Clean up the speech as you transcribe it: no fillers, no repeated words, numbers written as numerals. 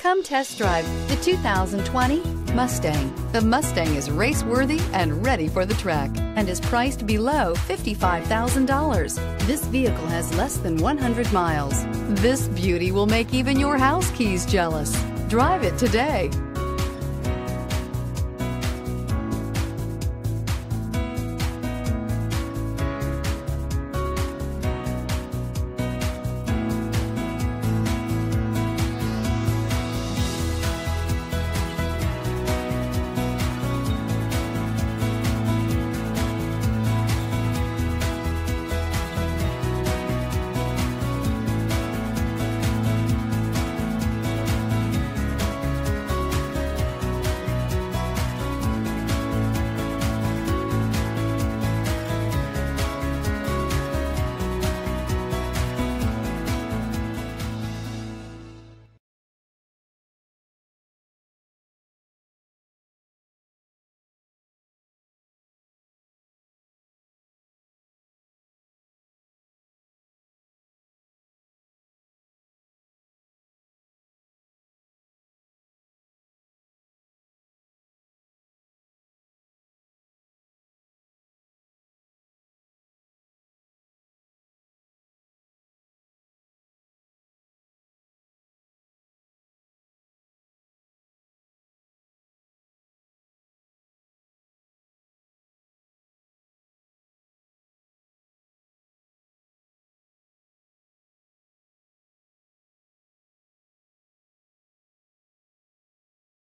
Come test drive the 2020 Mustang. The Mustang is race-worthy and ready for the track and is priced below $55,000. This vehicle has less than 100 miles. This beauty will make even your house keys jealous. Drive it today.